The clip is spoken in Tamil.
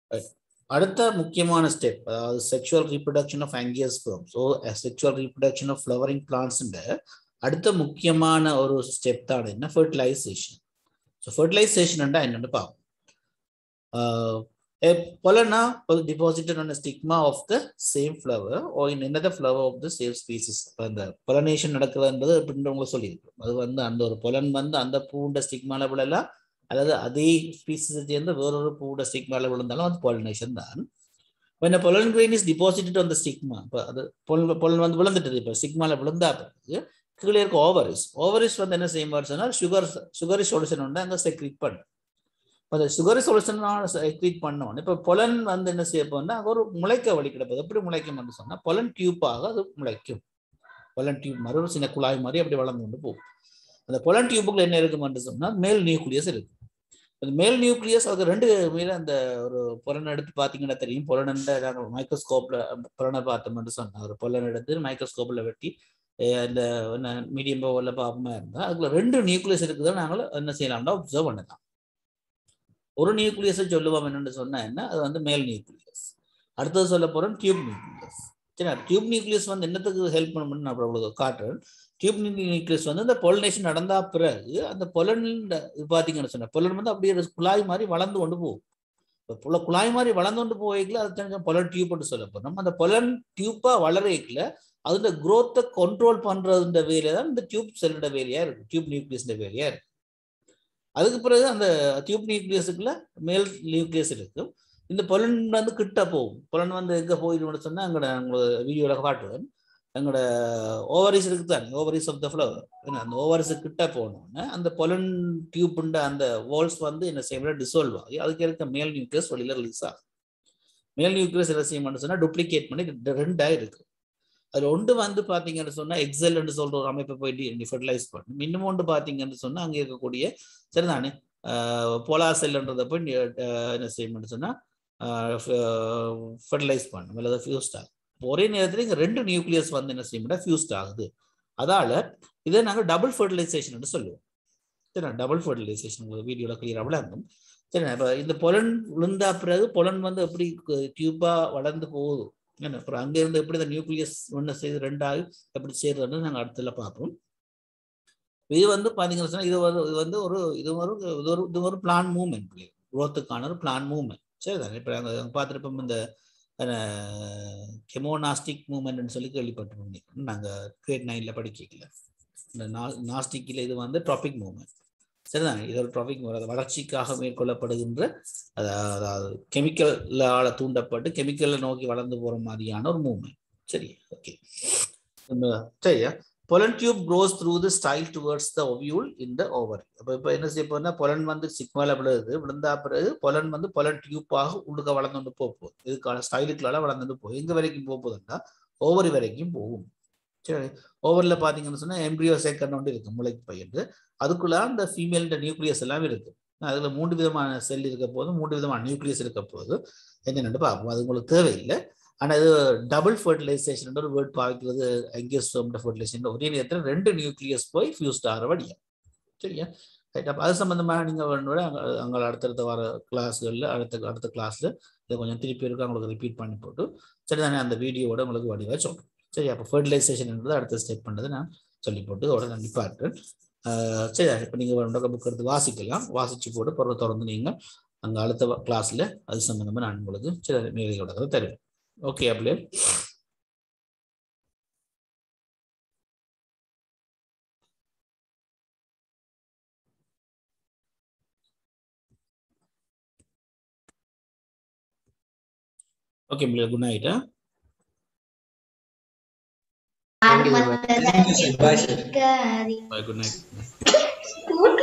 அடுத்த முக்கியமான ஸ்டெப் அதாவது sexual reproduction of angiosperm. So sexual reproduction of flowering பிளான்ட்ஸ்ன்ற அடுத்த முக்கியமான ஒரு ஸ்டெப் தான் என்ன ஃபர்டிலைசேஷன். ஸோ ஃபர்டிலைசேஷன் என்னன்னு பார்ப்போம். A pollen deposited on a stigma of the same flower or in another flower of the same species. அந்த pollination நடக்குதுன்றது அப்படின்ற உங்களுக்கு சொல்லியிருக்கோம். அது வந்து அந்த ஒரு பொலன் வந்து அந்த பூண்ட ஸ்டிக்மால விழலாம் அல்லது அதே ஸ்பீசிஸை சேர்ந்த வேறொரு பூண்ட ஸ்டிக்மால விழுந்தாலும் அது pollination தான். When a pollen grain is deposited on the stigma, இப்போ அது பொலன் வந்து விழுந்துட்டது, இப்போ ஸ்டிக்மால விழுந்தா பிறகு கீழே இருக்க ஓவரிஸ் வந்து என்ன செய்யும் சொன்னால் சுகரி சொல்யூஷன் வந்து அங்கே செக்ரீட் பண்ணும். அந்த சுகரி சொல்யூஷன் செக்ரீட் பண்ணோன்னு இப்போ பொலன் வந்து என்ன செய்ய போனா ஒரு முளைக்க வழி கிடப்பது. எப்படி முளைக்கும் என்று சொன்னால் பொலன் டியூப்பாக அது முளைக்கும். பொலன் டியூப் மாதிரி ஒரு சின்ன குழாய் மாதிரி அப்படி வளர்ந்து கொண்டு போகும். அந்த பொலன் டியூப்புக்குள்ள என்ன இருக்கும் என்று சொன்னால் மேல் நியூக்ளியஸ் இருக்கு. அந்த மேல் நியூக்ளியஸ் அதுக்கு ரெண்டு மேல அந்த ஒரு பொலன் எடுத்து பார்த்தீங்கன்னா தெரியும். பொலன் நாங்கள் மைக்ரோஸ்கோப்ல பொலனை பார்த்தோம்னு சொன்னால் ஒரு பொலன் எடுத்து மைக்ரோஸ்கோப்ல வெட்டி இந்த மீடியம் பவர்ல பார்ப்போமா இருந்தால் அதுக்குள்ள ரெண்டு நியூக்ளியஸ் இருக்குதோ நாங்கள் என்ன செய்யலாம்னா அப்சர்வ் பண்ணலாம். ஒரு நியூக்ளியஸை சொல்லுவோம் என்னன்னு சொன்னா என்ன, அது வந்து மேல் நியூக்ளியஸ். அடுத்தது சொல்ல போறோம் டியூப் நியூக்ளியஸ். சரி, டியூப் நியூக்ளியஸ் வந்து என்னத்துக்கு ஹெல்ப் பண்ணணும்னு நான் அவ்வளவு காட்டுறேன். டியூப் நியூக்ளியஸ் வந்து இந்த பொலினேஷன் நடந்தா பிறகு அந்த பொலன் இது பார்த்தீங்கன்னு சொன்னா பொலன் வந்து அப்படியே குழாய் மாதிரி வளர்ந்து கொண்டு போகும். குழாய் மாதிரி வளர்ந்து கொண்டு போய்க்கல அது தெரிஞ்ச பொலன் டியூப்னு சொல்ல போறோம். அந்த பொலன் டியூப்பா வளரல அதோட குரோத்தை கண்ட்ரோல் பண்றதுன்ற வேலையை தான் இந்த டியூப் செல்லோட வேலையா இருக்கு, டியூப் நியூக்ளியஸ் வேலையா இருக்கு. அதுக்கு பிறகு அந்த டியூப் நியூக்ளியஸுக்குள்ள மேல் நியூக்ளியஸ் இருக்கு. இந்த பொலன் வந்து கிட்ட போகும். பொலன் வந்து எங்க போயிடும்னு சொன்னா எங்களோட வீடியோல காட்டுவேன். எங்களோட ஓவரிஸ் இருக்கு தானே, ஓவரிஸ் ஆஃப் த ஃப்ளவர், அந்த ஓவரிஸ் கிட்ட போனோம்னா அந்த பொலன் டியூப்ன்ற அந்த வால்ஸ் வந்து என்ன செய்ய டிசால்வ் ஆகி அதுக்கு இருக்க மேல் நியூக்ளியஸ் வெளியில ரிலீஸ் ஆகும். மேல் நியூக்ளியஸ் என்ன செய்யணும்னு சொன்னா டூப்ளிகேட் பண்ணி ரெண்டா இருக்கு. அதுல ஒன்று வந்து பாத்தீங்கன்னு சொன்னா எக்ஸெல்னு சொல்ற ஒரு அமைப்பை போயிட்டு ஃபெர்டிலைஸ் பண்ணும். இன்னும் ஒன்று பாத்தீங்கன்னு சொன்னா அங்கே இருக்கக்கூடிய சரிதானே போலார் செல்ன்றதை போய் என்ன செய்யணும்னு சொன்னா ஃபெர்டிலைஸ் பண்ணும் அல்லது ஃபியூஸ்ட் ஆகும். ஒரே நேரத்தில் இங்க ரெண்டு நியூக்ளியஸ் வந்து என்ன செய்ய ஃபியூஸ்ட் ஆகுது. அதால இதை நாங்கள் டபுள் ஃபெர்டிலைசேஷன் சொல்லுவோம். சரி, டபுள் ஃபெர்டிலைசேஷன் உங்களுக்கு வீடியோல கிளியரா விளங்கும். சரி, இப்போ இந்த பொலன் விழுந்தா பிறகு பொலன் வந்து எப்படி டியூப்பா வளர்ந்து போகுது, அப்புறம் அங்க இருந்து எப்படி இந்த நியூக்ளியஸ் ஒன்று செய்து ரெண்டாவது எப்படி சேர்றதுன்னு நாங்கள் அடுத்துல பார்ப்போம். இது வந்து பாத்தீங்கன்னா இது ஒரு பிளான் மூவ்மெண்ட், குரோத்துக்கான ஒரு பிளான் மூவ்மெண்ட். சரிதானே, இப்போ நாங்கள் பார்த்துருப்போம் இந்த கெமோனாஸ்டிக் மூவ்மெண்ட்னு சொல்லி கேள்விப்பட்டிருப்போம் நாங்கள் கிரேட் 9ல படிக்கல. இந்த நாஸ்டிக்கில் இது வந்து ட்ராபிக் மூவ்மெண்ட். சரிதானே, இது ஒரு ட்ராபிக் வளர்ச்சிக்காக மேற்கொள்ளப்படுகின்ற அதாவது கெமிக்கலால தூண்டப்பட்டு கெமிக்கலை நோக்கி வளர்ந்து போற மாதிரியான ஒரு மூவ்மெண்ட். சரி, ஓகே, சரியா. Pollen tube grows through the style towards the ovule in the ovary. இப்போ என்ன செய்ய போனா பொலன் வந்து சிக்மால விழுந்தா பிறகு பொலன் வந்து பொலன் டியூப்பாக உள்ளுக்க வளர்ந்துட்டு போகுது. இதுக்கான ஸ்டைலுக்குள்ளால வளர்ந்துட்டு போகும். எங்க வரைக்கும் போகுதுன்னா ஓவரி வரைக்கும் போகும். சரி, ஓவரில் பார்த்தீங்கன்னு சொன்னா எம்ப்ரியோ சேக்கர்னு ஒன்று இருக்கு, முளைக்கு பயிர். அதுக்குள்ள அந்த ஃபீமேல் நியூக்ளியஸ் எல்லாம் இருக்கு. அதுல 3 விதமான செல் இருக்க போது 3 விதமான நியூக்ளியஸ் இருக்க போது என்னென்னு பார்ப்போம். அது உங்களுக்கு தேவையில்லை. ஆனால் இது டபுள் ஃபர்டிலைசேஷன் ஒரு வேர்ட் பாவிக்கிறது. angiosperm ஃபர்டிலைசேஷன் ஒரே நேரத்தில் 2 நியூக்ளியஸ் போய் ஃபியூஸ்ட் ஆகிற வழியா. சரியா, ரைட். அப்போ அது சம்பந்தமாக நீங்கள் வேணும்னா அங்கே அடுத்தடுத்த வர கிளாஸ்களில் அடுத்த கிளாஸ்ல இதை கொஞ்சம் திருப்பி இருக்கு அவங்களுக்கு ரிப்பீட் பண்ணி போட்டு சரிதானே அந்த வீடியோட உங்களுக்கு வடிவாக சொல்கிறேன். சரி, அப்போ ஃபர்டிலைசேஷன் என்பது அடுத்த ஸ்டெப் பண்ணது நான் சொல்லி போட்டு அதோட நான் நிப்பாட்டுறேன். சரி, இப்போ நீங்கள் வேணும்னா புக் எடுத்து வாசிக்கலாம். வாசிச்சு போட்டு பிறகு தொடர்ந்து நீங்கள் அங்கே அடுத்த கிளாஸ்ல அது சம்பந்தமாக நான் உங்களுக்கு சரி மேலையோட தருவேன். ஓகே, அப்படியே ஓகே பிள்ளைகள், good night. Good night. Bye, good night.